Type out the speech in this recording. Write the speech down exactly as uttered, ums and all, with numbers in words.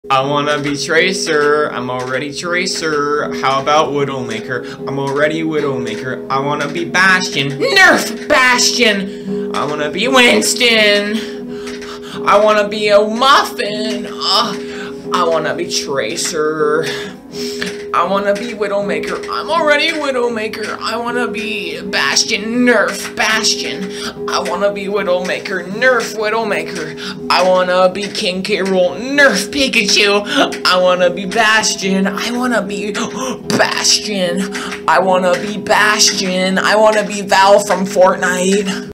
I wanna be Tracer, I'm already Tracer. How about Widowmaker? I'm already Widowmaker. I wanna be Bastion. Nerf Bastion! I wanna be Winston. I wanna be a Muffin. Uh, I wanna be Tracer. I wanna be Widowmaker. I'm already Widowmaker. I wanna be Bastion. Nerf Bastion. I wanna be Widowmaker. Nerf Widowmaker. I wanna be King K. Rool. Nerf Pikachu. I wanna be Bastion. I wanna be Bastion. I wanna be Bastion. I wanna be Val from Fortnite.